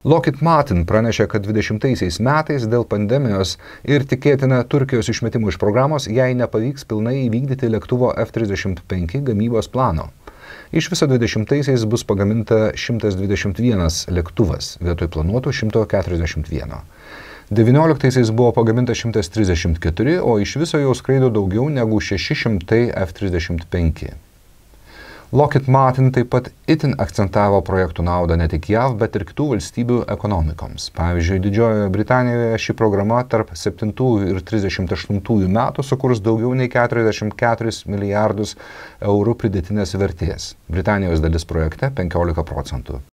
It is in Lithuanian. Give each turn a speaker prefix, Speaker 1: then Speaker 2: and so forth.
Speaker 1: Lockheed Martin pranešė, kad 2020 metais dėl pandemijos ir tikėtina Turkijos išmetimų iš programos jai nepavyks pilnai įvykdyti lėktuvo F-35 gamybos plano. Iš viso 2020 bus pagaminta 121 lėktuvas vietoj planuotų 141. 19 buvo pagaminta 134, o iš viso jau skraido daugiau negu 600 F-35. Lockheed Martin taip pat itin akcentavo projektų naudą ne tik JAV, bet ir kitų valstybių ekonomikoms. Pavyzdžiui, Didžiojoje Britanijoje ši programa tarp 7 ir 38 metų sukurs daugiau nei 44 milijardus eurų pridėtinės vertės. Britanijos dalis projekte 15%.